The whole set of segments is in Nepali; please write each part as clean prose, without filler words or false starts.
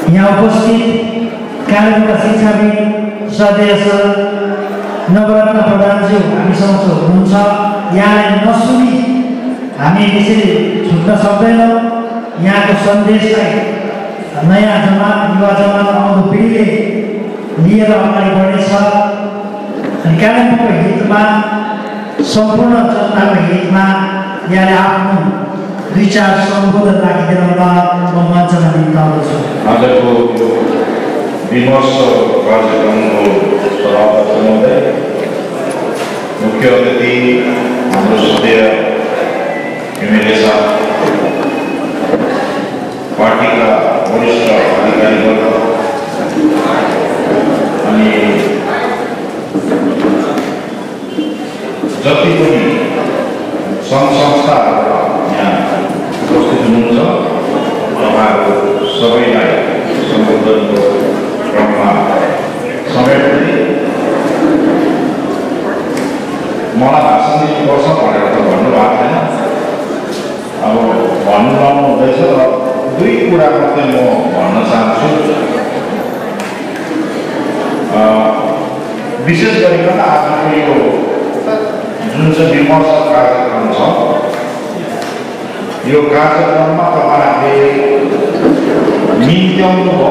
यहाँ उपस्थित कालेबुङका शिक्षाविद सदस्य नवरत्न प्रधानज्यू हामी समक्ष हुनुहुन्छ। यहाँलाई नसुनी हामी त्यसरी छुट्न सक्दैनौँ। यहाँको सन्देशलाई नयाँ जमात युवा जमात आउँदो पिँढीले लिएर अगाडि बढ्नेछ। अनि कालेबुङको हितमा सम्पूर्ण जनताको हितमा यहाँले आफ्नो विचार सम्बोधन राखिदिनु म मञ्चमा निम्त आउँदछु। आजको विमर्श कार्यक्रमको सभापति महोदय, मुख्य अतिथि हाम्रो सदस्य एमएलए साहब, पार्टीका वरिष्ठ अधिकारीवर्ग अनि जति पनि सङ्घ संस्थाहरू यहाँ उपस्थित हुनुहुन्छ, उहाँहरू सबैलाई सम्बोधनको क्रममा समेट्दै मलाई भाषण दिनुपर्छ भनेर त भन्नुभएको छैन। अब भन्नु लाउनु हुँदैछ र दुई कुरा मात्रै म भन्न चाहन्छु। विशेष गरिकन आजको यो जुन चाहिँ विमर्श कार्यक्रम छ, यो कार्यक्रममा तपाईँहरूले निम्त्याउनु भयो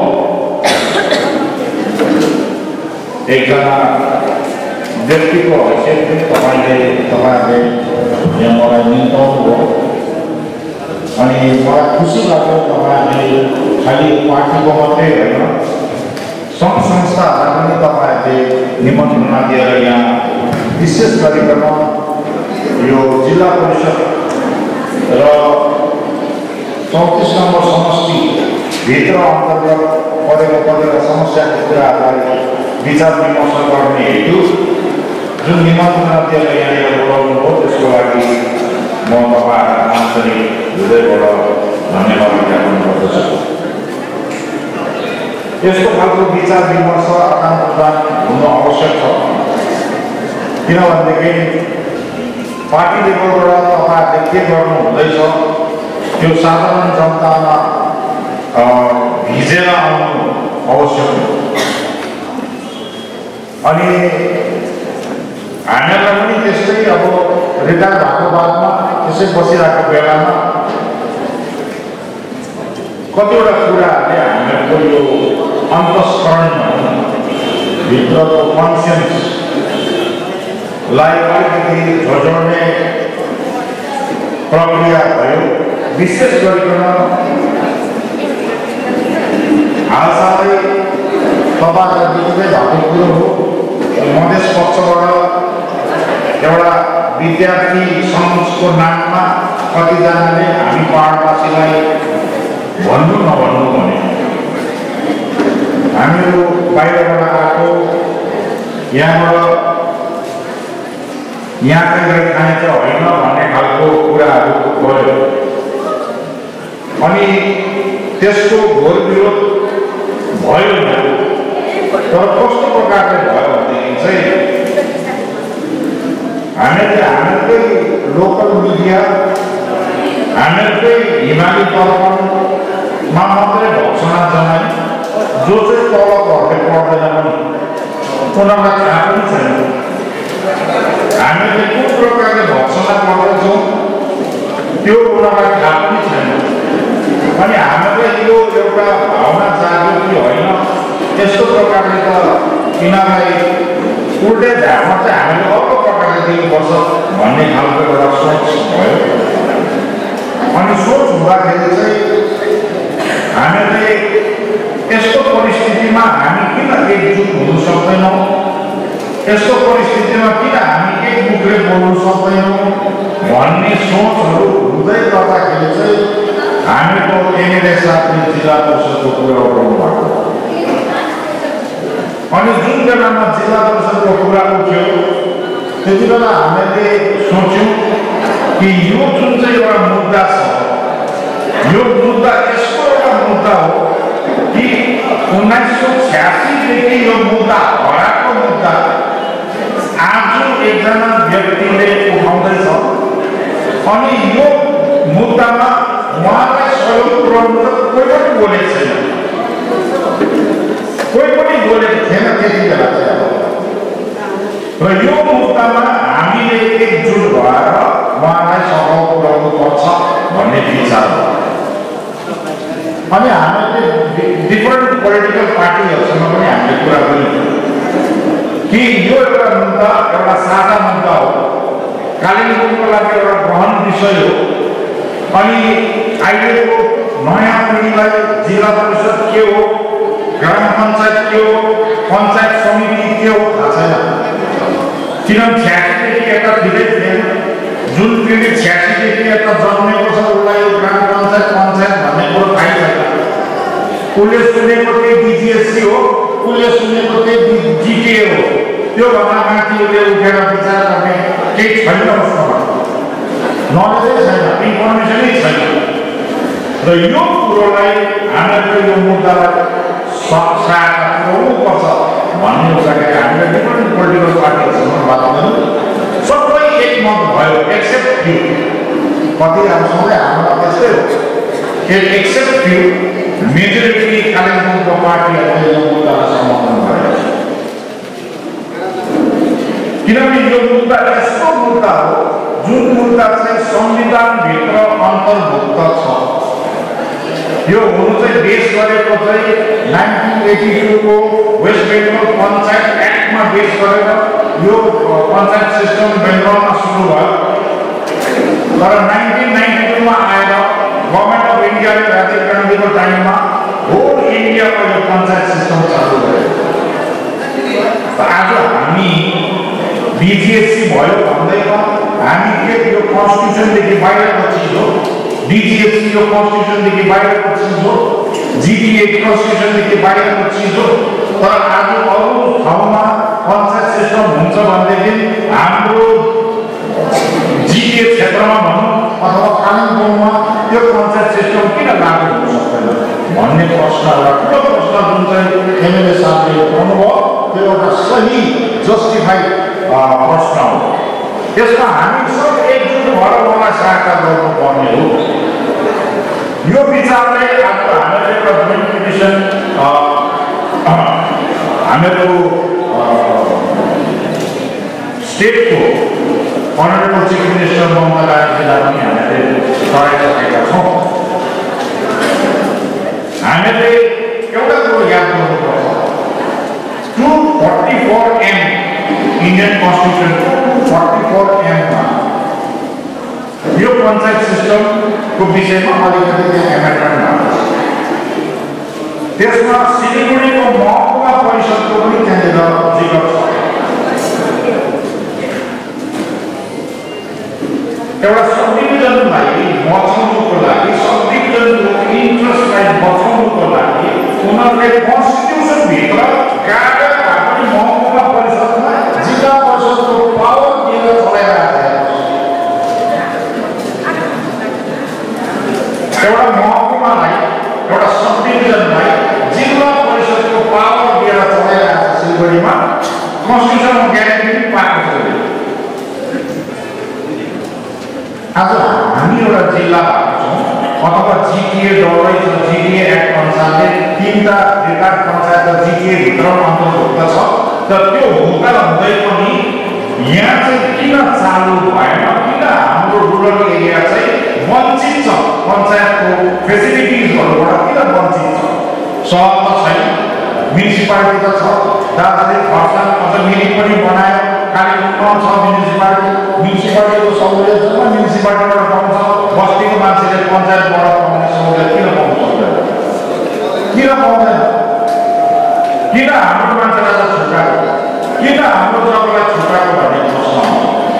एकजना व्यक्तिको हैसियतले तपाईँहरूले यहाँ मलाई निम्त्याउनु भयो। अनि मलाई खुसी लाग्यो तपाईँहरूले खालि पार्टीको मात्रै होइन, सङ्घ संस्थाहरूलाई पनि तपाईँहरूले निमन्त्रणा दिएर यहाँ विशेष गरिकन यो जिल्ला परिषद र 34 नम्बर समष्टि भित्र अन्तर्गत परेका समस्याको कुराहरूलाई विचार विमर्श गर्ने हेतु जुन निमन्त्रणा दिएर यहाँनिर बोलाउनु हो, त्यसको लागि म तपाईँहरूलाई आन्तरिक हृदयबाट धन्यवाद ज्ञापन गर्दछु। यस्तो खालको विचार विमर्श आदान प्रदान हुनु आवश्यक छ, किनभनेदेखि पार्टी लेभलबाट तपाईँहरूले के गर्नु हुँदैछ त्यो साधारण जनतामा भिजेर आउनु आवश्यक हो। अनि हामीहरूलाई पनि त्यस्तै अब रिटायर भएको बादमा त्यसै बसिरहेको बेलामा कतिवटा कुराहरूले हामीहरूको यो अन्तस्करणमा भित्रको कन्सियन्सलाई अलिकति झोझोड्ने प्रक्रिया भयो। विशेष गरिकन हालसालै तपाईँहरूलाई बुझ्दै भएको कुरो हो, मधेस पक्षबाट एउटा विद्यार्थी सङ्घको नाममा कतिजनाले हामी पहाडवासीलाई भन्नु नभन्नु भने हामीहरू बाहिरबाट आएको यहाँबाट यहाँकै गरी खाने चाहिँ होइन भन्ने खालको कुराहरू गऱ्यो। अनि त्यसको घोर विरोध भयो, तर कस्तो प्रकारले भयो भनेदेखि चाहिँ हामीहरूकै लोकल मिडिया, हामीहरूकै हिमाली दर्पणमा मात्रै भर्सना जनाए, जो चाहिँ तल घरले पढ्दैन पनि उनीहरूलाई थाहा पनि छैन हामीले कुन प्रकारले भर्सना गर्दैछौँ, त्यो उनीहरूलाई थाहा पनि छैन। अनि हामीलाई यो एउटा भावना जाग्यो कि होइन, त्यस्तो प्रकारले त यिनीहरूलाई उल्टै झारमा चाहिँ हामीले अर्को प्रकारले दिनुपर्छ भन्ने खालको एउटा सोच भयो। अनि सोच हुँदाखेरि चाहिँ हामीले यस्तो परिस्थितिमा हामी किन एकजुट हुन सक्दैनौँ, यस्तो परिस्थितिमा किन हामी एक मुखले बोल्न सक्दैनौँ भन्ने सोचहरू हुँदै गर्दाखेरि चाहिँ हामीको एमएलए साथले जिल्ला परिषदको कुरा उठाउनु भएको। अनि जुन बेलामा जिल्ला परिषदको कुरा उठ्यो त्यति बेला हामीले सोच्यौँ कि यो जुन चाहिँ एउटा मुद्दा छ, यो मुद्दा यस्तो एउटा मुद्दा हो कि 1986देखि यो मुद्दा हराएको मुद्दा आज एकजना व्यक्तिले उठाउँदैछ। अनि यो मुद्दामा उहाँलाई सहयोग पुर्याउनु त कोही पनि बोलेको छैन। त्यति बेला चाहिँ र यो मुद्दामा हामीले एकजुट भएर उहाँलाई सफल पुर्याउनु पर्छ भन्ने विचार हो। अनि हामीले डिफरेन्ट पोलिटिकल पार्टीहरूसँग पनि हामीले कुरा गर्यौँ कि यो एउटा मुद्दा एउटा साझा मुद्दा हो, कालिम्पोङको लागि एउटा गहन विषय हो। अनि अहिलेको नयाँ पिँढीलाई जिल्ला परिषद के हो, ग्राम पञ्चायत के हो, पञ्चायत समिति के हो थाहा छैन। किनभने 86 देखि यता दिँदै थिएन, जुन पिँढी 86 देखि यता जन्मेको छ उसलाई यो ग्राम पञ्चायत भन्ने कुरो थाहै छैन। उसले सुनेको त्यही डिजिएससी हो, उसले सुनेको त्यही जिटिए हो, त्योभन्दा माथि उसले उठेर विचार गर्ने केही छैन उसमा, नलेजै छैन, इन्फर्मेसनै छैन। र यो कुरोलाई हामीले यो मुद्दालाई सहायता पुर्याउनुपर्छ भन्ने हुँदाखेरि हामीले डिफरेन्ट पोलिटिकल पार्टीहरूसँग बात गर्यौँ। सबै एकमत भयो एक्सेप्ट फ्यू, कति सबै हाम्रो त्यस्तै हो, एक्सेप्ट फ्यू मेजोरिटी कालिम्पोङको पार्टीहरूले यो मुद्दालाई समर्थन गरेको छ। किनभने यो मुद्दा यस्तो मुद्दा हो जुन मुद्दा चाहिँ संविधानभित्र अन्तर्भुक्त छ। यो हुनु चाहिँ बेस गरेको चाहिँ 1982 को वेस्ट बेङ्गल पञ्चायत एक्टमा बेस गरेर यो पञ्चायत सिस्टम बेङ्गलमा सुरु भयो। तर 1992 मा आएर गभर्नमेन्ट अफ इन्डियाले राजीव गान्धीको टाइममा होल इन्डियामा यो पञ्चायत सिस्टम चालु गर्यो। आज हामी डिजिएससी भयो भन्दैमा हामी के यो कन्स्टिट्युसनदेखि बाहिरको चिज हो, डिजिएससी यो कन्स्टिट्युसनदेखि बाहिरको चिज हो, जिटिए कन्स्टिट्युसनदेखि बाहिरको चिज हो। तर आज अरू ठाउँमा पञ्चायत सिस्टम हुन्छ भनेदेखि हाम्रो जिटिए क्षेत्रमा भनौँ अथवा कालिम्पोङमा त्यो पञ्चायत सिस्टम किन लागू हुन सक्दैन भन्ने प्रश्न, एउटा ठुलो प्रश्न जुन चाहिँ एमएलए साहबले उठाउनुभयो त्यो एउटा सही जस्टिफाइड प्रश्न हो। त्यसमा हामी सब एकजुट भएर उहाँलाई सहायता गर्नुपर्ने हो। यो विचारले आज हामीले एउटा जोइन्ट पिटिसन हामीहरू स्टेटको अनरेबल चिफ मिनिस्टर ममता ब्यानर्जीलाई पनि हामीले चढाइसकेका छौँ। हामीले एउटा कुरो याद गर्नुपर्छ, 244M इन्डियन कन्स्टिट्युसन 244M मा यो पञ्चायत सिस्टमको विषयमा अलिकति एमेन्डमेन्ट भएको छ। त्यसमा सिलिगुडीको महकुमा परिषदको पनि त्यहाँनिर जिकर छ। एउटा सबडिभिजनलाई बचाउनुको लागि, सबडिभिजनको इन्ट्रेस्टलाई बचाउनुको लागि उनीहरूले कन्स्टिट्युसनभित्र गाडा पनि महकुमा परिषदमा जिल्ला परिषदको पावर दिएर चलाइरहेको छ। एउटा महकुमालाई, एउटा सबडिभिजनलाई जिल्ला परिषदको पावर दिएर चलाइरहेको छ। सिलगढीमा कन्स्टिट्युसनमा ग्यारेन्टी पाएको छ। आज हामी एउटा जिल्ला भएको छौँ अथवा जिटिए डरै छ, जिटिए एक्ट अनुसारले 3टा रिकार्ड पञ्चायत जिटिए भित्र अन्तर्भुक्त छ। तर त्यो हुँदा हुँदै पनि यहाँ चाहिँ किन चालु भएन, किन हाम्रो रुरल एरिया चाहिँ वञ्चित छ, पञ्चायतको फेसिलिटिजहरूबाट किन वञ्चित छ? सहर त छैन, म्युनिसिपालिटी त छ, दार्जिलिङ खरसाङ अझ मिरिक पनि बनायो, कालिम्पोङमा छ म्युनिसिपालिटीको सहुलियत छ, म्युनिसिपालिटीबाट पाउँछ। बस्तीको मान्छेले पञ्चायतबाट पाउने सहुलियत किन पाउनु सक्दैन? किन पाउँदैन? किन हाम्रो मान्छेलाई छुट्याएको, किन हाम्रो जग्गालाई छुट्याएको भन्ने प्रश्न हो।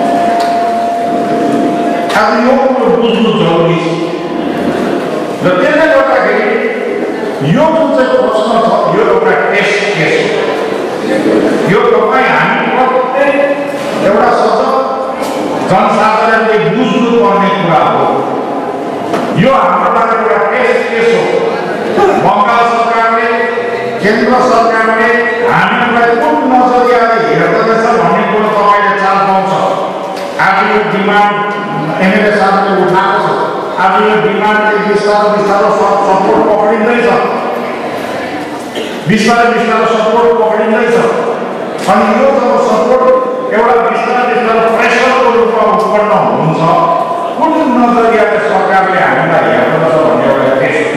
आज यो कुरो बुझ्नु जरुरी छ। र त्यसले गर्दाखेरि यो जुन चाहिँ प्रश्न छ यो एउटा टेस्ट केस हो। यो तपाईँ हामी प्रत्येक एउटा सजग जनसाधारणले बुझ्नुपर्ने कुरा हो। यो हाम्रो लागि एउटा टेस्ट केस हो। बङ्गाल सरकारले, केन्द्र सरकारले हामीलाई कुन नजरियाले हेर्दछ भन्ने कुरो तपाईँले चाल पाउँछ। आज यो डिमान्ड एमएलए साहबले उठाएको छ, आज यो डिमान्डले बिस्तारो बिस्तारो सपोर्ट पक्रिँदैछ। बिस्तारै बिस्तारै सपोर्ट पक्रिँदैछ अनि यो जब सपोर्ट एउटा बिस्तारै प्रेसरको रूपमा उत्पन्न हुन्छ कुन नजरियाले सरकारले हामीलाई हेर्दछ भन्ने एउटा टेस्ट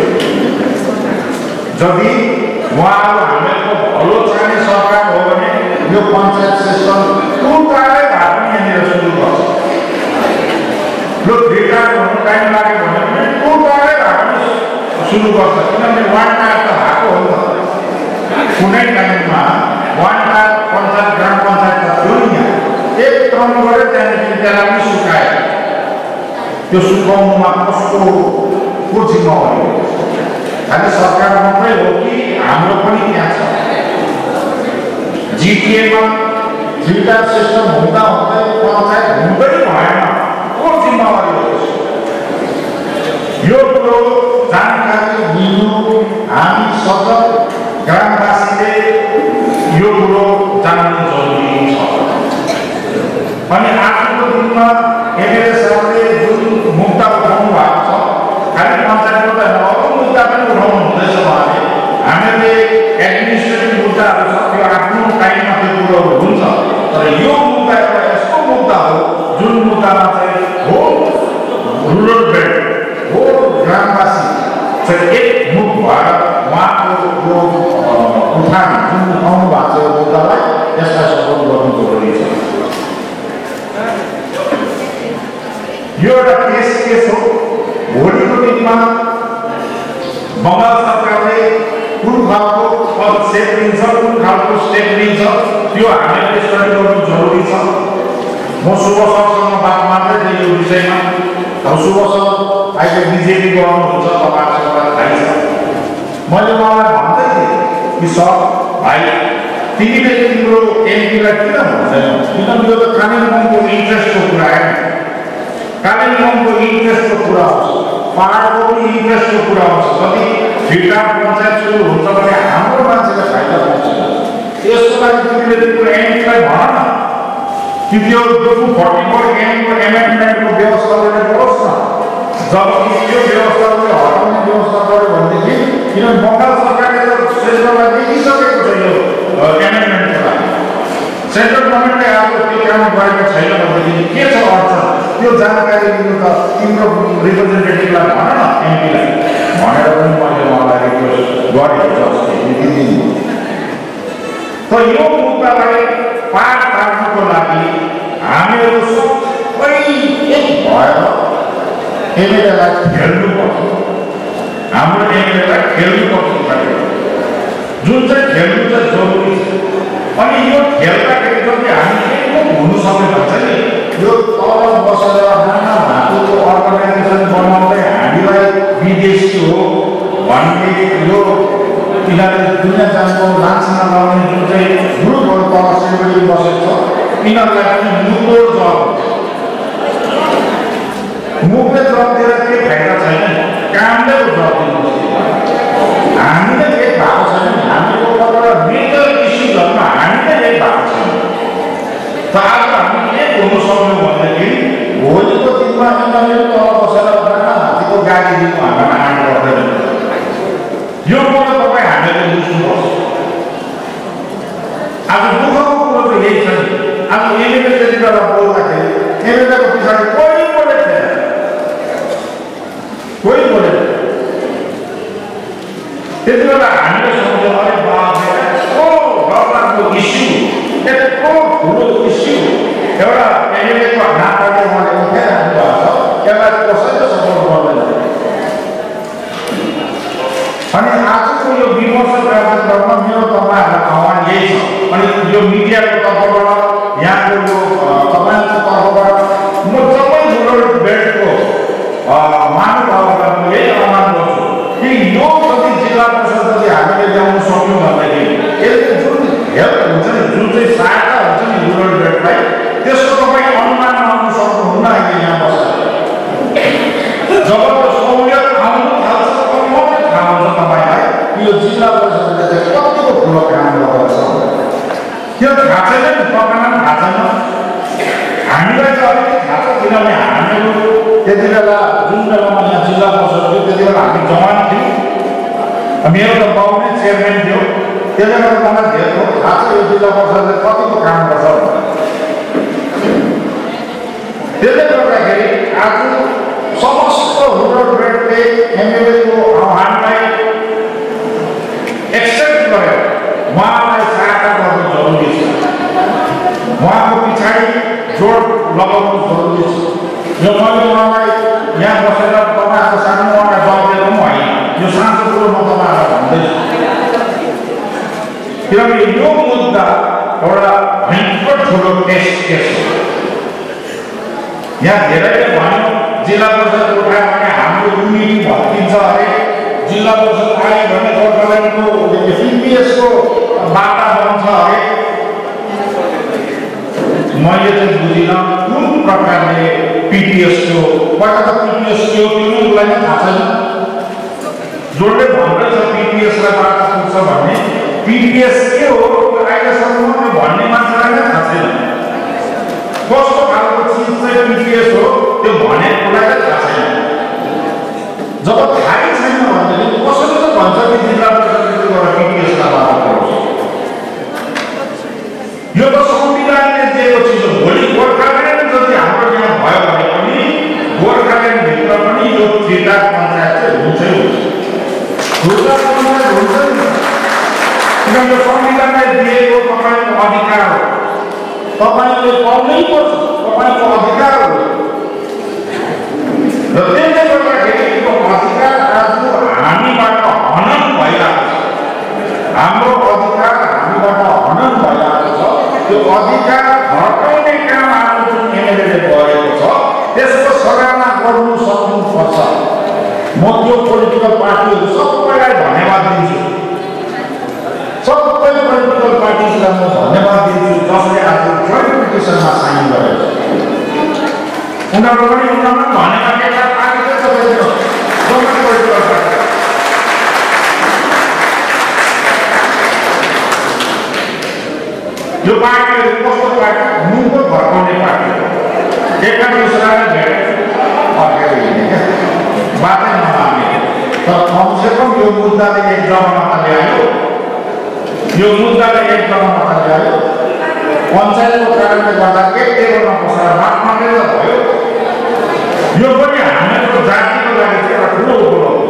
यदि उहाँहरू हामीहरूको भलो चाहने सरकार हो भने यो पञ्चायत सिस्टम टुटारै भए पनि यहाँनिर सुरु गर्छ यो रिटायर हुनु टाइम लाग्यो भने पनि टुटारै भए पनि सुरु गर्छ किनभने वान टायर त भएको हो नि त कुनै टाइममा वान टायर पञ्चायत ग्राम पञ्चायत त थियो नि यहाँ एक क्रम गरेर त्यहाँदेखि त्यसलाई पनि सुकायो त्यो सुकाउनुमा कसको जिम्मेवारी हो खालि सरकार मात्रै हो कि हाम्रो पनि त्यहाँ छ जिटिएमा फिल्टर सिस्टम हुँदा हुँदै पञ्चायत हुँदै भएन को जिम्मेवारी हो यो कुरो जानकारी दिनु हामी सबै ग्रामवासीले यो कुरो जान्नु जरुरी छ अनि आजको दिनमा एमएलए साहबले जुन मुद्दा उठाउनु भएको छ खालि पञ्चायतको त अरू मुद्दा पनि उठाउनु हुँदैछ उहाँले हामीले एडमिनिस्ट्रेटिभ मुद्दाहरू छ त्यो आफ्नो टाइममा त्यो कुरोहरू हुन्छ तर यो मुद्दा एउटा यस्तो मुद्दा हो जुन मुद्दामा चाहिँ हो रुरल बेल्ट हो ग्रामवासी चाहिँ एकमुख भएर उहाँको यो उठान जुन उठाउनु भएको छ यो मुद्दालाई यसलाई सपोर्ट गर्नु जरुरी छ यो एउटा टेस्ट केस हो भोलिको दिनमा बङ्गाल सरकारले कुन खालको स्टेप लिन्छ कुन खालको स्टेप लिन्छ त्यो हामीले स्टडी गर्नु जरुरी छ म शुभ सरसँग बात मार्दै थिएँ यो विषयमा अब शुभ सर अहिले बिजेपी गर्नुहुन्छ तपाईँहरूसँग थाहै छ मैले उहाँलाई भन्दै थिएँ कि सर भाइ तिमीले तिम्रो एमपीलाई किन भन्दैन किनभने यो त कालिम्पोङको इन्ट्रेस्टको कुरा आयो कालिम्पोङको इन्ट्रेस्टको कुरा आउँछ पहाडको पनि इन्ट्रेस्टको कुरा आउँछ कति फिल्टर पञ्चायत सुरु हुन्छ भने हाम्रो मान्छेलाई फाइदा हुन्छ यसको लागि तिमीले तिम्रो एमपीलाई भन न कि त्यो 244 एमको एमेन्डमेन्टको व्यवस्था गरेर गरोस् न जब त्यो व्यवस्थाले हटाउने व्यवस्था गर्यो भनेदेखि किनभने बङ्गाल सरकारले त सेन्ट्रललाई देखिसकेको छ यो एमेन्डमेन्टको लागि सेन्ट्रल गभर्मेन्टले अब त्यो काम गरेको छैन भनेदेखि के छ अर्थन त्यो जानकारी लिनु त तिम्रो रिप्रेजेन्टेटिभलाई भन न एमपीलाई भनेर पनि मैले उहाँलाई रिक्वेस्ट गरेको छु त यो मुद्दालाई पार पार्नुको लागि हामीहरू सबै एक भएर एमएलएलाई खेल्नुपर्छ हाम्रो एमएलएलाई खेल्नुपर्छ जुन चाहिँ खेल्नु चाहिँ जरुरी छ अनि यो खेल्दाखेरि जति हामी एकमुख हुनु सक्यो भने चाहिँ यो तल बसेर नाना भातुको अर्गनाइजेसन बनाउँदै हामीलाई विदेशी हो भन्ने यो यिनीहरूले दुनियाँ जानको लान्छना लगाउने जुन चाहिँ ग्रुपहरू तल सिलगढी बसेको छ यिनीहरूलाई पनि मुखोर जवाब मुखले जवाब दिएर के फाइदा छैन कामले जवाब दिनुपर्छ हामीले एक भएको छैन हामीको मेजर इस्युजहरूमा हामीले एक भएको छैन त आज हामी के हुनु सक्यौँ भन्दाखेरि भोलिको दिनमा यिनीहरूले तल बसेर हात्तीको गाडी दिनु हामीलाई आँट गर्दैन यो कुरो तपाईँ हामीले बुझ्नुपर्छ आज दुःखको कुरो त यही छ नि आज एमएलए त्यति बेला बोल्दाखेरि एमएलएको पछाडि कोही बोलेको थिएन कोही बोलेको त्यति बेला हामीले सम्झ्यौँ अरे बाबा यत्रो डरलाग्दो इस्यु यत्रो ठुलो इस्यु एउटा एमएलएको नाताले उहाँले उठाइराख्नु भएको छ यसलाई कसैले सपोर्ट गर्दैन अनि आजको यो विमर्श कार्यक्रममा मेरो तपाईँहरूको आह्वान यही छ अनि यो मिडियाको तर्फबाट यहाँको यो तपाईँहरूको तर्फबाट म सबै रुरल बेल्टको महानुभावहरूलाई म यही आह्वान गर्छु कि यो जति जिल्ला परिषद जति हामीले ल्याउन सक्यौँ भनेदेखि यसले जुन हेल्प हुन्छ नि जुन चाहिँ सहायता हुन्छ नि रुरल बेल्टलाई त्यसको तपाईँ अनुमान लगाउन सक्नुहुन्न अहिले यहाँ बसेर जब त्यो सहुलियत आउनु थाल्छ तब मात्रै थाहा हुन्छ तपाईँलाई यो जिल्ला परिषदले चाहिँ कतिको ठुलो काम गरेको छ त्यो थाहा छैन नि तपाईँलाई थाहा छैन हामीलाई चाहिँ अलिकति थाहा छ किनभने हामीहरू त्यति बेला जुन बेलामा यहाँ जिल्ला परिषद थियो त्यति बेला हामी जवान थियौँ मेरो त बाउ नै चेयरम्यान थियो त्यसले गर्दा मलाई धेरै थाहा छ यो जिल्ला परिषदले कतिको काम गर्छ। त्यसले गर्दाखेरि आज समस्त रुरल बेल्टले एमएलएको आह्वानलाई एक्सेप्ट गरेर उहाँलाई सहायता गर्नु जरुरी छ, उहाँको पछाडि जोड लगाउनु जरुरी छ। यो मैले उहाँलाई यहाँ बसेर तपाईँको सामु उहाँलाई जवाब दिएको पनि होइन, यो साँचो कुरो म तपाईँलाई भन्दैछु। किनभने यो मुद्दा एउटा भयङ्कर ठुलो टेस्ट केस हो। यहाँ धेरैले भन्यो जिल्ला परिषद उठायो भने हाम्रो युनिटी भत्किन्छ अरे, जिल्ला परिषद आयो भने गोर्खाल्यान्डको पिपिएसको बाटा बन्छ अरे। मैले चाहिँ बुझिनँ कुन प्रकारले पिपिएसको पहिला त पिपिएस के हो त्यो उसलाई नै थाहा छैन। जोडले भन्दैछ पिपिएसलाई बाटा पुग्छ भन्ने, पिपिएस के हो अहिलेसम्म भन्ने मान्छेलाई नै थाहा छैन। कस्तो खालको चिज चाहिँ पिपिएस हो त्यो भनेकोलाई नै थाहा छैन। जब थाहै छैन भनेदेखि कसैले त भन्छ कि जिल्ला परिषदले गरेर पिपिएसलाई बाटा पुग्छ। यो त संविधानले दिएको चिज हो। भोलि गोर्खाल्यान्ड जति हाम्रो यहाँ भयो भने पनि गोर्खाल्यान्डभित्र पनि यो फिर्ता पञ्चायत चाहिँ हुन्छै हुन्छ, फिर्ता पञ्चायत हुन्छ नि। किनभने संविधानले दिएको तपाईँको अधिकार हो, तपाईँले पाउनै पर्छ, तपाईँको अधिकार हो। र त्यसले गर्दाखेरि यो अधिकार आज हामीबाट हनन भइरहेको छ, हाम्रो अधिकार हामीबाट हनन भइरहेको छ। त्यो अधिकार हटाउने काम हाम्रो जुन एमएलएले गरेको छ त्यसको सराहना गर्नु सक्नुपर्छ। म त्यो पोलिटिकल पार्टीहरू सबैलाई धन्यवाद दिन्छु, सबै पोलिटिकल पार्टीलाई म धन्यवाद दिन्छु जसले आज जोइन्ट पिटिसनमा साइन गरेको छ। उनीहरू पनि उनीहरूलाई धन्यवाद दिएका पार्टी चाहिँ तपाईँको सबै पोलिटिकल पार्टी। यो पार्टीहरू कस्तो पार्टी? मुखको भड्काउने पार्टी हो। एकका दूसरालाई भेटेर फर्केर हिँड्ने क्या, बाटै नमान्ने। तर कमसेकम यो मुद्दाले एक जग्गामा ल्यायो, यो मुद्दाले एक जग्गामा ल्यायो। पञ्चायतको कारणले गर्दा एक टेबलमा बसेर बात मात्रै त भयो। यो पनि हाम्रो जातिको लागि चाहिँ एउटा ठुलो उपलब्धि,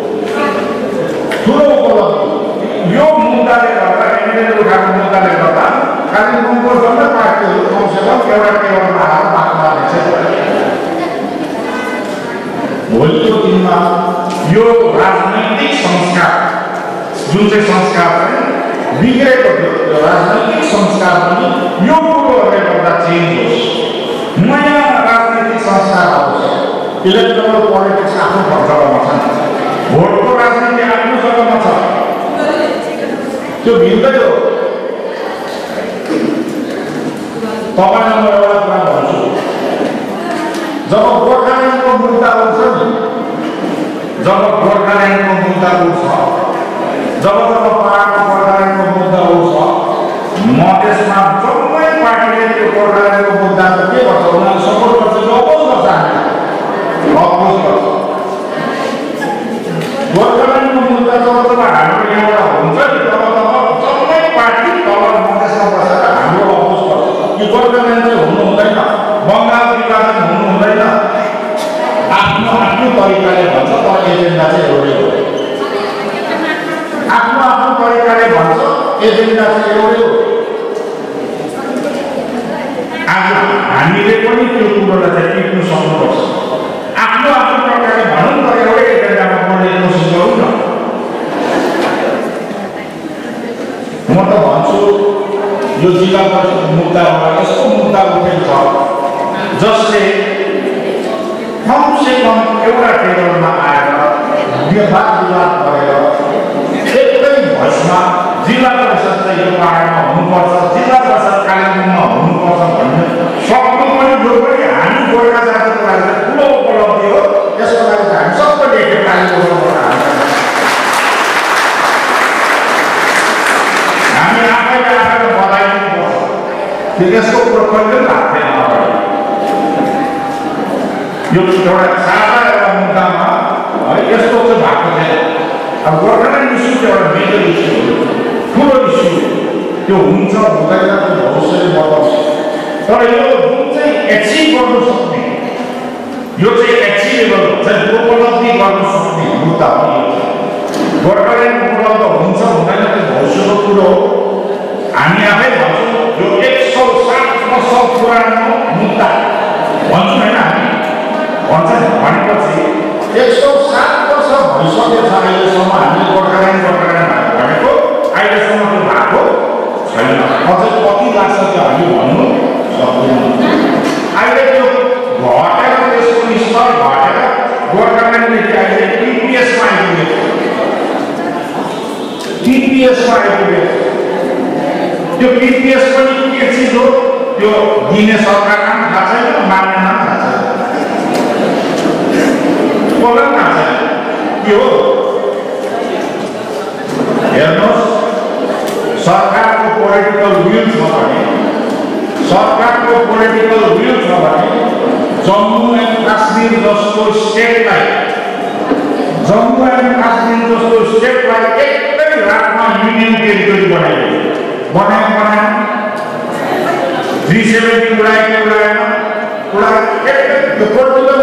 ठुलो उपलब्धि। यो मुद्दाले गर्दा एमएलएले उठाएको मुद्दाले गर्दा कालिम्पोङको सबै पार्टीहरू कमसेकम एउटा टेबलमा आएर बात मार्ने चाहिँ भोलिको दिनमा यो राजनैतिक संस्कार जुन चाहिँ संस्कार चाहिँ बिग्रेको थियो, त्यो राजनैतिक संस्कार पनि यो कुरोहरूले गर्दा चेन्ज होस्, नयाँ राजनैतिक संस्कार आओस्। इलेक्ट्रोल पोलिटिक्स आफ्नो जग्गामा छ, भोटको राजनीति आफ्नो जग्गामा छ, त्यो भिन्दै हो। तपाईँलाई म एउटा कुरा भन्छु, जब गोर्खाल्यान्डको मुद्दा उठ्छ नि, जब गोर्खाल्यान्डको मुद्दा उठ्छ, जब पहाडको गोर्खाल्यान्डको मुद्दा उठ्छ, मधेसमा जम्मै पार्टीले त्यो गोर्खाल्यान्डको मुद्दा के गर्छ, उनीहरूले सपोर्ट गर्छ, अपोज गर्छ, हामी अपोज गर्छ। गोर्खाल्यान्डको मुद्दा जब हाम्रो यहाँबाट हुन्छ नि, तब जम्मै पार्टी तल मधेसमा बसेर हाम्रो अपोज गर्छ कि गोर्खाल्यान्ड चाहिँ हुनु हुँदैन, बङ्गाल विभाजन हुनु हुँदैन। आफ्नो आफ्नो तरिकाले भन्छ, तर एजेन्डा चाहिँ एउटै हो। आफ्नो आफ्नो तरिकाले भन्छ, एजेन्डा चाहिँ एउटै हो। आज हामीले पनि त्यो कुरोलाई चाहिँ टिप्नु सक्नुपर्छ। आफ्नो आफ्नो प्रकारले भनौँ न, एउटै एजेन्डामा बोल्ने कोसिस गरौँ न। म त भन्छु यो जिल्ला परिषद मुद्दामा यस्तो मुद्दा उठेको छ जसले कमसेकम एउटा टेबलमा आएर विवाद गरेर एकै भोइसमा जिल्ला परिषद चाहिँ यो पाहाडमा हुनुपर्छ, जिल्ला परिषद कालिम्पोङमा हुनुपर्छ भन्ने सक्नु पनि जो पनि हामी गोर्खा जातिको लागि ठुलो उपलब्धि हो। यसको लागि हामी सबैले एक कालिम्पोङबाट हामी आफैले आफैलाई बधाई दिनुपर्छ। यसको कुरो कहिले लाग्दैन। यो एउटा सादा एउटा मुद्दामा है यस्तो चाहिँ भएको छैन। अब गोर्खाल्यान्ड इस्यु चाहिँ एउटा मेजर इस्यु हो, ठुलो त्यो हुन्छ हुँदैन त्यो भविष्यले बताउँछ। तर यो जुन चाहिँ एचिभ गर्नु सक्ने, यो चाहिँ एचिभेबल चाहिँ उपलब्धि गर्न सक्ने मुद्दा पनि यो छ। गोर्खाल्यान्ड उपलब्ध हुन्छ हुँदैन त्यो भविष्यको कुरो हो। हामी आफै भन्छौँ यो 107 वर्ष पुरानो मुद्दा भन्छौँ होइन, हामी भन्छ भनेपछि 107 वर्ष भइसकेको छ अहिलेसम्म हामीले गोर्खाल्यान्ड भनेको अहिलेसम्म त्यो भएको छैन। अझै कति लाग्छ त्यो हामी भन्नु सक्दैनौँ। अहिले त्यो घटेर त्यसको स्तर घटेर गोर्खाल्यान्डले अहिले टिपिएसमा आइपुगेको त्यो टिपिएस पनि के चिज हो त्यो दिने सरकारलाई पनि थाहा छैन, मान्ने पनि थाहा छैन, कसलाई पनि थाहा छैन के हो। हेर्नुहोस्, सरकारको पोलिटिकल विल छ भने जम्मू एन्ड काश्मीर जस्तो स्टेटलाई एकै रातमा युनियन टेरिटोरी बनाइयो। 370 उडाएन त्यो पोलिटिकल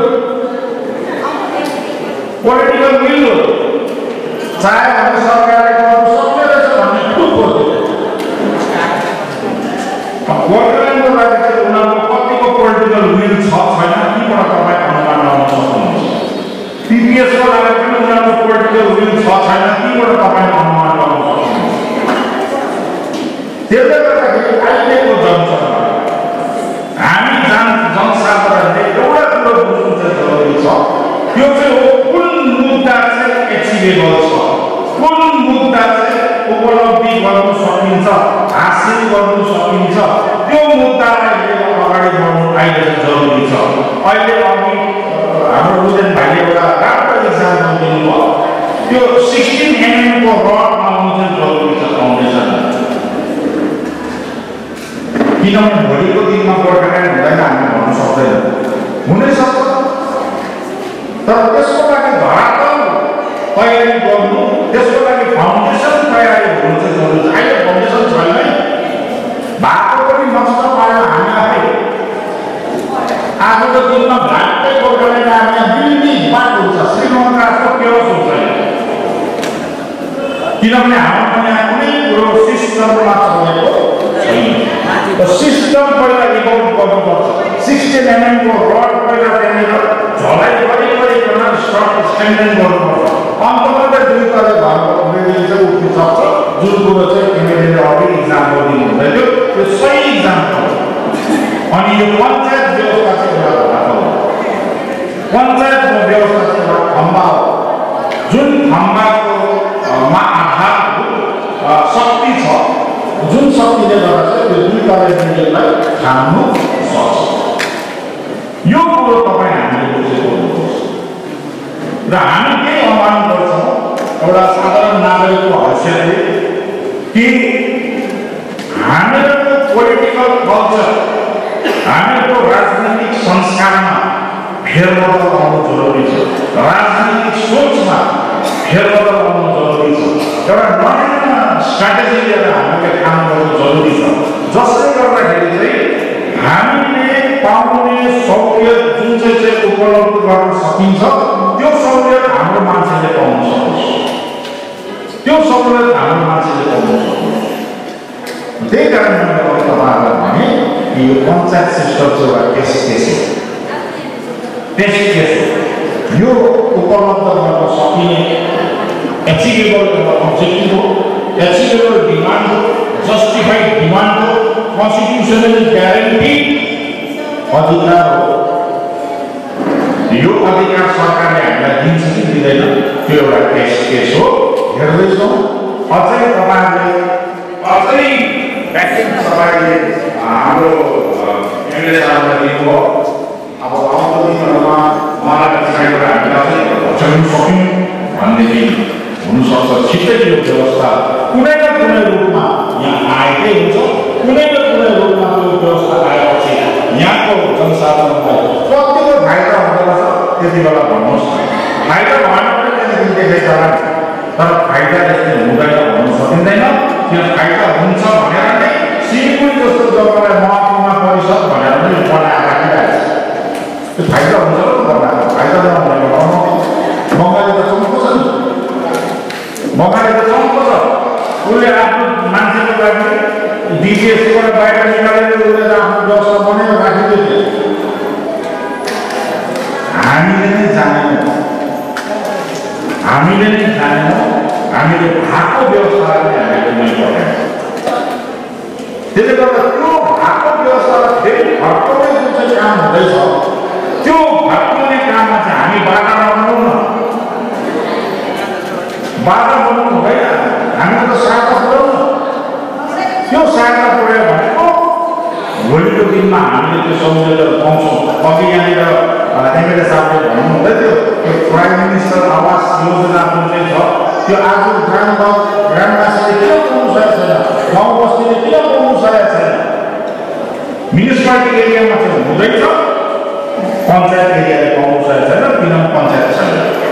विल हो। चाहे भने सरकारले गर्नु सक्ने रहेछ भन्ने प्रुफ हो। गोर्खाल्यान्डको लागि चाहिँ उनीहरूको कतिको पोलिटिकल विल छ छैन तीबाट तपाईँ अनुमान लगाउन सक्नुहुन्छ। टिपिएसको लागि पनि उनीहरूको पोलिटिकल विल छ छैन तीबाट तपाईँ अनुमान लगाउन सक्नुहुन्छ। त्यसले गर्दाखेरि अहिलेको जनसभा हामी जनसाधारणले एउटा कुरो बुझ्नु चाहिँ जरुरी छ, त्यो चाहिँ हो कुन मुद्दा चाहिँ एचिभेबल छ, कुन मुद्दा चाहिँ उपलब्धि गर्नु सकिन्छ, हासिल गर्नु सकिन्छ, त्यो मुद्दालाई लिएर अगाडि बढ्नु अहिले जरुरी छ। अहिले अघि हाम्रो रुदेन भाइले एउटा राम्रो इक्जाम्पल दिनुभयो, त्यो 16 mm को रडमा आउनु चाहिँ जरुरी छ फाउन्डेसन। किनभने भोलिको दिनमा गोर्खाल्यान्ड हुँदैन हामी भन्न सक्दैनौँ, हुनैसक्छ, तर त्यसको लागि धरातल तयारी गर्नु, त्यसको लागि फाउन्डेसन तयारी हुनु चाहिँ जरुरी छ। अहिले फाउन्डेसन छैन, भएको पनि नष्ट पारेर हामी आफै आजको दिनमा घाटै गोर्खाल्यान्ड हामी बिल्डिङ बाटो हुन्छ, श्रीलङ्काको केवस हुन्छ। किनभने हाम्रो यहाँ कुनै कुरो सिस्टममा चलेको छैन। सिस्टम पहिला इभल्भ गर्नुपर्छ। 16 mm को रड पहिला त्यहाँनिर झलाइ गरिकन स्ट्रेन्थन गर्नुपर्छ। अन्तमा चाहिँ दुई तले भएको बिल्डिङ चाहिँ उठ्न सक्छ, जुन कुरो चाहिँ तिमीले अघि इक्जाम्पल दिनुहुँदै थियो त्यो सही इक्जाम्पल हो। अनि यो पञ्चायत व्यवस्था चाहिँ एउटा धरातल हो। पञ्चायत व्यवस्था चाहिँ एउटा खम्बा हो, जुन खम्बाको आधारभूत शक्ति छ, जुन शक्तिले गर्दा चाहिँ त्यो दुई तले बिल्डिङलाई थाम्नु सक्छ। यो कुरो तपाईँ हामीले बुझेको हुनुपर्छ। र हामी के आह्वान गर्छौँ एउटा साधारण नागरिकको हैसियतले कि हामीहरूको पोलिटिकल कल्चर, हामीहरूको राजनीतिक संस्कारमा फेरबदल आउनु जरुरी छ, राजनीतिक सोचमा फेरबदल आउनु जरुरी छ, एउटा नयाँ स्ट्राटेजी लिएर हामीले काम गर्नु जरुरी छ, जसले गर्दाखेरि चाहिँ हामीले पाउने सहुलियत जुन चाहिँ उपलब्ध गर्न सकिन्छ त्यो सहुलियत हाम्रो मान्छेले पाउन सकोस्, त्यो सहुलियत हाम्रो मान्छेले पाउन सकोस्। त्यही कारण मैले तपाईँहरूलाई भने कि यो पञ्चायत सिस्टम चाहिँ एउटा टेस्ट केस हो। यो उपलब्ध गर्न सकिने एचिभेबल एउटा अब्जेक्टिभ हो, एचिभेबल डिमान्ड हो, जस्टिफाइड डिमान्ड हो, कन्स्टिट्युसनली ग्यारेन्टीड अधिकार हो। यो अधिकार सरकारले हामीलाई दिन्छ कि दिँदैन त्यो एउटा टेस्ट केस हो। हेर्दैछौँ अझै तपाईँहरूले अझै भ्याक्सिन तपाईँले हाम्रो एमएलए साहबलाई दिनुभयो। अब आउँदो दिनहरूमा उहाँलाई साइडबाट हामीले अझै भचाउन सक्यौँ भनेदेखि हुनसक्छ छिट्टै यो व्यवस्था कुनै न कुनै रूपमा यहाँ आएकै हुन्छ। कुनै न कुनै रूपमा त्यो व्यवस्था आएपछि यहाँको जनसाधारणलाई कतिको फाइदा हुँदो रहेछ त्यति बेला भन्नुहोस्। फाइदा भएन भने त्यहाँदेखि देखाइ जाला, तर फाइदा यसले हुँदैन भन्न सकिँदैन। किन फाइदा हुन्छ सङ्घको छ उसले आफ्नो मान्छेको लागि डिजिएसबाट बाहिर निकालेर उसले आफ्नो व्यवस्था बनाएर राखिदियो थियो हामीले नै जानेनौँ हामीले भएको व्यवस्थालाई हामीले नै पठायौँ त्यसले गर्दा त्यो भएको व्यवस्थालाई फेरि फर्काउने जुन चाहिँ काम हुँदैछ त्यो फर्काउने काममा चाहिँ हामी बाधा बनाउनु न बाधा बनाउनु हुँदैन हामीले त साका पुऱ्याउनु त्यो साका पुऱ्यायो भनेको भोलिको दिनमा हामीले त्यो सम्झेर पाउँछौँ अघि यहाँनिर एमएलए साहबले भन्नुहुँदै थियो त्यो प्राइम मिनिस्टर आवास योजना जुन चाहिँ छ त्यो आज ग्रामवासीले किन पाउनु सकेको छैन गाउँ बस्तीले किन पाउनु सकेको छैन म्युनिसिपालिटी एरियामा चाहिँ हुँदैछ पञ्चायत एरियाले पाउनु सकेको छैन किनभने पञ्चायत छैन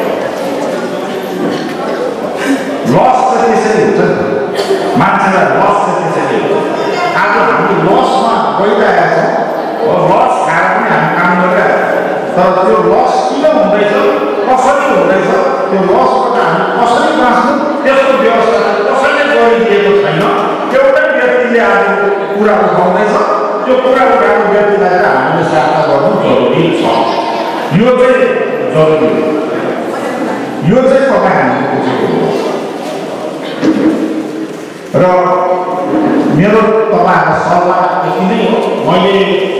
लस चाहिँ त्यसरी हुन्छ नि मान्छेलाई लस चाहिँ त्यसरी हुन्छ आज हामी लसमा गइरहेका छौँ लस खाएर पनि हामी काम गरिरहेका तर त्यो लस किन हुँदैछ कसरी हुँदैछ त्यो लसबाट हामी कसरी बाँच्नु त्यसको व्यवस्था कसैले गरिदिएको छैन एउटै व्यक्तिले आज कुरा उठाउँदैछ त्यो कुरा उठाएको व्यक्तिलाई चाहिँ हामीले साथमा गर्नु जरुरी छ यो चाहिँ जरुरी यो चाहिँ तपाईँ हामीले बुझेको हो र मेरो तपाईँहरूको सल्लाह यति नै हो मैले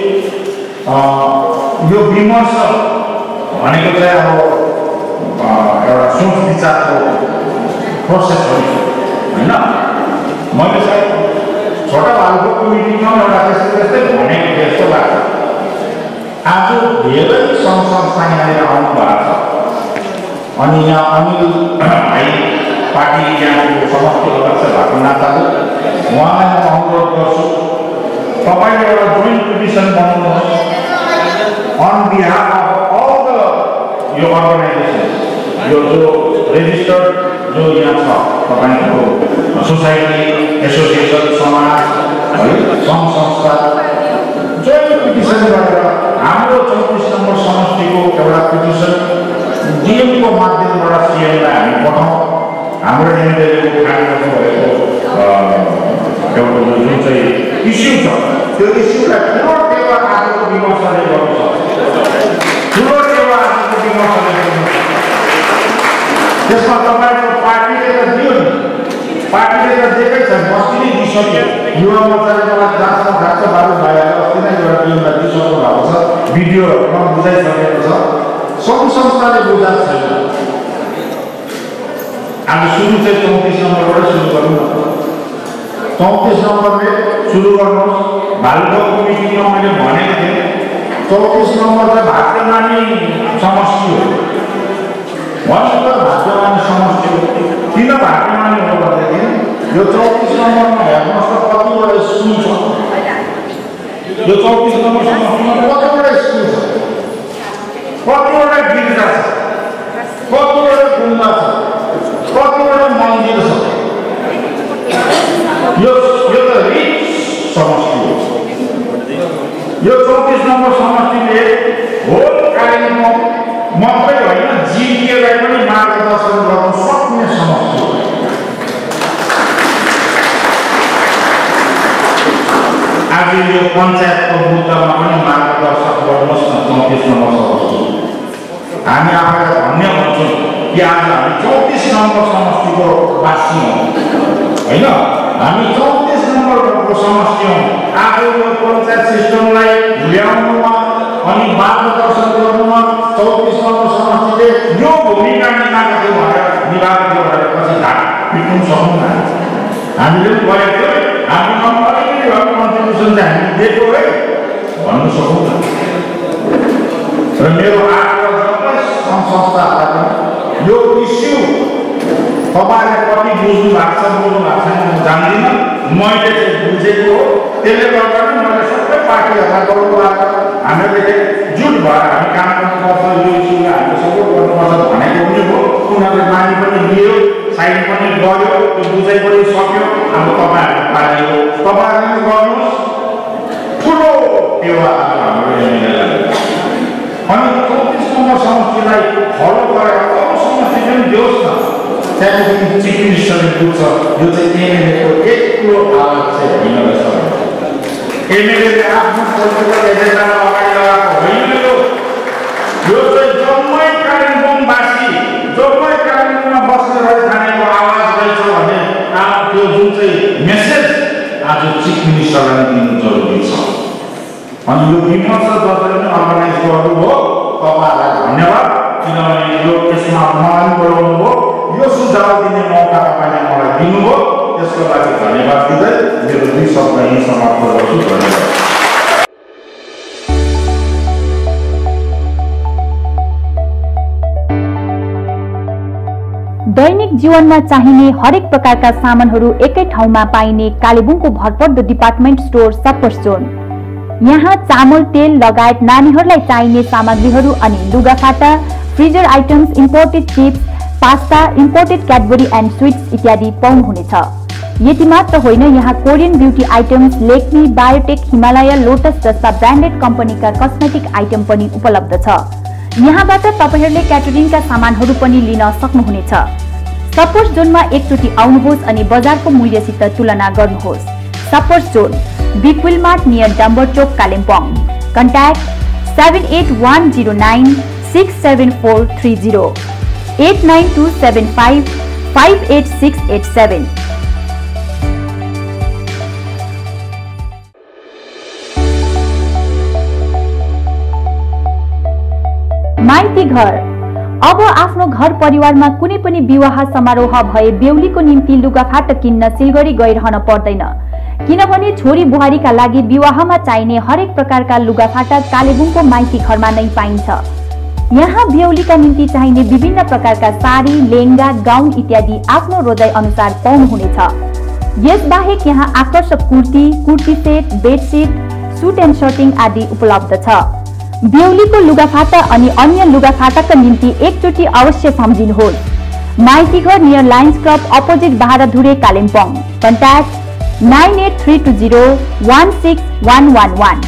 यो विमर्श भनेको चाहिँ अब एउटा सोच विचारको प्रोसेस हो होइन मैले चाहिँ छोटा भालुको मिटिङमा एउटा त्यस्तै भनेको जस्तो लाग्छ आज धेरै सङ्घ संस्था यहाँनिर आउनु भएको छ अनि यहाँ अनिल भाइ पार्टी यहाँको समष्टि अध्यक्ष भएको नाताले उहाँलाई म अनुरोध गर्छु तपाईँले एउटा जोइन्ट पिटिसन बनाउनुहोस् on behalf of all the यो अर्गनाइजेसन यो जो रेजिस्टर्ड जो यहाँ छ तपाईँको सोसाइटी एसोसिएसन समाज है सङ्घ संस्था जोइन्ट पिटिसन गरेर हाम्रो 34 नम्बर समष्टिको एउटा पिटिसन डिएमको माध्यमबाट सिएमलाई हामी पठाउँ हाम्रो एमएलएको काम गर्नुभएको एउटा जुन चाहिँ इस्यु छ त्यो इस्युलाई ठुलो टेवा आजको विमर्शले गर्नु सक्छ ठुलो टेवा आजको विमर्शले गर्नु सक्छ त्यसमा तपाईँको पार्टीले त दियो नि पार्टीले त दिएकै छ अस्ति नै दिइसक्यो युवा मोर्चाले मलाई जाँचमा खास बाबु भाइहरू अस्ति नै एउटा टिमलाई दिइसक्नु भएको छ भिडियोहरूमा बुझाइसकेको छ सबै संस्थाले बुझाएको छैन आज सुरु चाहिँ 34 नम्बरबाट सुरु गरौँ न 34 नम्बरले सुरु गर्नुहोस् भालुको मिटिङमा मैले भनेको थिएँ 34 नम्बर चाहिँ भाग्यमानी समष्टि हो भन्नु त भाग्यमानी समष्टि हो किन भाग्यमानी हो भनेदेखि यो 34 नम्बरमा हेर्नुहोस् त कतिवटा स्कुल छ यो 34 नम्बर समष्टिमा कतिवटा स्कुल छ कतिवटा गिर्जा छ कतिवटा गुम्बा छ कतिवटा मन्दिर छ यो त रिच समष्टि हो यो 34 नम्बर समष्टिले होल कालिम्पोङ मात्रै होइन जिटिएलाई पनि मार्गदर्शन गर्न सक्ने समष्टि हो आज यो पञ्चायतको मुद्दामा पनि मार्गदर्शन गर्नुहोस् न 34 नम्बर समष्टि हामी आफूलाई धन्य भन्छौँ कि आज हामी 34 नम्बर समष्टिको वासी हौँ होइन हामी 34 नम्बरको समष्टि हौँ आज यो पञ्चायत सिस्टमलाई ल्याउनुमा अनि मार्गदर्शन गर्नुमा 34 नम्बर समष्टिले यो भूमिका निभाएको थियो भनेर पछि ढाक पिट्नु सक्नु हामीले पनि गरेको थियो हामी अलिकति कन्ट्रिब्युसन चाहिँ हामीले दिएको है भन्नु सकौँ न र मेरो आग्रह सङ्घ संस्थाहरूलाई यो इस्यु तपाईँले कति बुझ्नु भएको छ बोल्नु भएको छैन म जान्दिनँ मैले चाहिँ बुझेको हो त्यसले गर्दा पनि मैले सबै पार्टीहरूलाई गर्नुभएको हामीले जुट भएर हामी काम गर्नुपर्छ यो इस्युलाई हामीले सपोर्ट गर्नुपर्छ भनेको पनि हो उनीहरूले मानि पनि लियो साइन पनि गर्यो त्यो बुझाइ पनि सक्यो हाम्रो तपाईँहरूको पार्टी हो तपाईँहरूले पनि गर्नुहोस् ठुलो टेवा हाम्रो एमएलएलाई अनि 34 नम्बर समष्टिलाई फलो गरेर अरू समष्टि पनि दियोस् न त्यहाँदेखि चिफ मिनिस्टरले पुग्छ। यो चाहिँ एमएलएको एक्लो आवाज चाहिँ होइन रहेछ। एमएलएले आफ्नो पोलिटिकल एजेन्डामा अगाडि लगाएको होइन। यो चाहिँ जम्मै कालिम्पोङवासी, जम्मै कालिम्पोङमा बसेर खानेको आवाज रहेछ भने त्यो जुन चाहिँ मेसेज आज चिफ मिनिस्टरलाई दिनु जरुरी छ। अनि यो विमर्श जसरी नै अर्गनाइज गर्नुभयो तपाईँहरूलाई धन्यवाद, किनभने यो यसमा मलाई बोलाउनु भयो, यो सुझाव दिने मौका तपाईँले मलाई दिनुभयो, त्यसको लागि धन्यवाद दिँदै मेरो 2 शब्द यही समाप्त गर्छु। धन्यवाद। दैनिक जीवनमा चाहिने हरेक प्रकारका सामानहरू एकै ठाउँमा पाइने कालेबुङको भरपर्दो डिपार्टमेन्ट स्टोर सप्पर्स जोन। यहाँ चामल, तेल लगायत नानीहरूलाई चाहिने सामग्रीहरू अनि लुगाफाटा, freezer items, imported chips, pasta, imported Cadbury and sweets इत्यादि पाउनुहुनेछ। यति मात्र होइन, यहाँ Korean beauty items, Lakme, Biotique, Himalaya, Lotus जस्ता ब्रान्डेड कम्पनीका कस्मेटिक आइटम पनि उपलब्ध छ। यहाँबाट तपाईँहरूले क्याटरिङका सामानहरू पनि लिन सक्नुहुनेछ। सप्पर्स जोनमा एकचोटि आउनुहोस् अनि बजारको मूल्यसित तुलना गर्नुहोस्। सप्पर्स zone, big wheel mart near Dambar Chowk, Kalimpong. Contact 78109 67430 89275 58687। माइती घर। अब आफ्नो घर परिवारमा कुनै पनि विवाह समारोह भए बेहुलीको निम्ति लुगाफाटा किन्न सिलगढी गइरहन पर्दैन, किनभने छोरी बुहारीका लागि विवाहमा चाहिने हरेक प्रकारका लुगाफाटा कालेबुङको माइती घरमा नै पाइन्छ। यहाँ बेहुलीका निम्ति चाहिने विभिन्न प्रकारका साडी, लेहंगा, गाउन इत्यादि आफ्नो रोजाइ अनुसार पाउनुहुनेछ। यसबाहेक यहाँ आकर्षक kurti, kurti set, bedsheet, suit and shirting आदि उपलब्ध छ। बेहुलीको लुगाफाटा अनि अन्य लुगाफाटाका निम्ति एकचोटि अवश्य सम्झिनुहोस्। Maiti Ghar near Lions club opposite Bahradhure, Kalimpong. Contact 98320 16111।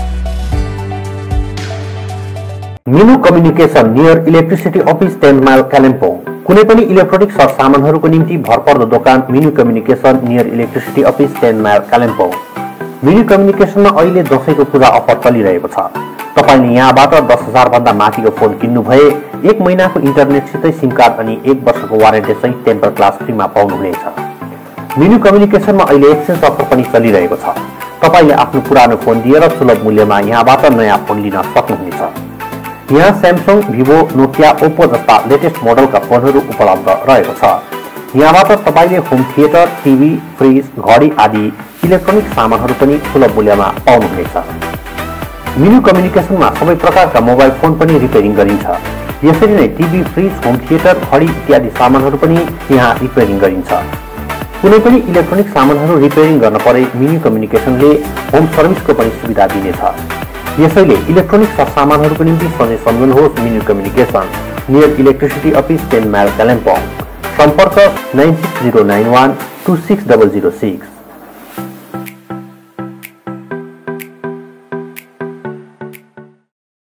Minu communication near electricity office 10 mile, Kalimpong. कुनै पनि इलेक्ट्रोनिक सरसामानहरूको निम्ति भरपर्दो दोकान Minu communication near electricity office 10 mile, Kalimpong. Minu कम्युनिकेसनमा अहिले दशैंको पूजा अफर चलिरहेको छ। तपाईले यहाँबाट 10,000 भन्दा माथिको फोन किन्नु भए 1 महिनाको इन्टरनेटसितै सिम कार्ड अनि 1 वर्षको वारेन्टी सहित टेम्पर ग्लास फ्रीमा पाउनुहुनेछ। मिनु कम्युनिकेसनमा अहिले एक्सचेन्ज अफर पनि चलिरहेको छ। तपाईले आफ्नो पुरानो फोन दिएर सुलभ मूल्यमा यहाँबाट नयाँ फोन लिन सक्नुहुनेछ। यहाँ स्यामसङ, भिभो, नोकिया, ओप्पो जस्ता लेटेस्ट मोडलका फोनहरू उपलब्ध रहेको छ। यहाँबाट तपाईले होम थिएटर, टिभी, फ्रिज, घडी आदि इलेक्ट्रोनिक सामानहरू पनि सुलभ मूल्यमा पाउनुहुनेछ। मिनु कम्युनिकेसनमा सबै प्रकारका मोबाइल फोन पनि रिपेयरिङ गरिन्छ। यसरी नै टिभी, फ्रिज, होम थिएटर, घडी इत्यादि सामानहरू पनि यहाँ रिपेयरिङ गरिन्छ। कुनै पनि इलेक्ट्रोनिक सामानहरू रिपेयरिङ गर्न परे मिनु कम्युनिकेसनले होम सर्भिसको पनि सुविधा दिनेछ। यसैले इलेक्ट्रोनिक सरसामानहरूको निम्ति सधैँ सम्झनुहोस् Minu communication near electricity office 10 mile, Kalimpong. सम्पर्क 96091 26006।